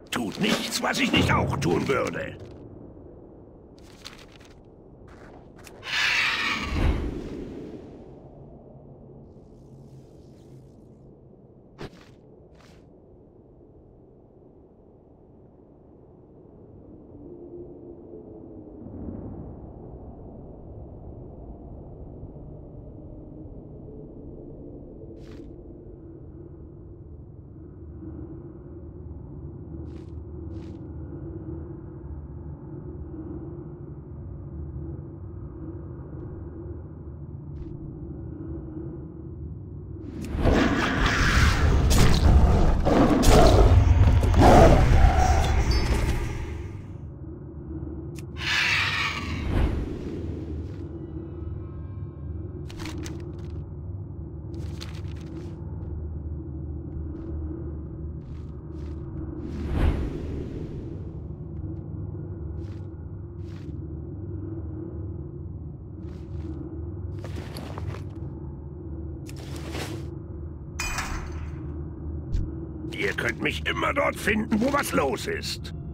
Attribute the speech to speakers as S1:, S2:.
S1: Tut nichts, was ich nicht auch tun würde. Ihr könnt mich immer dort finden, wo was los ist.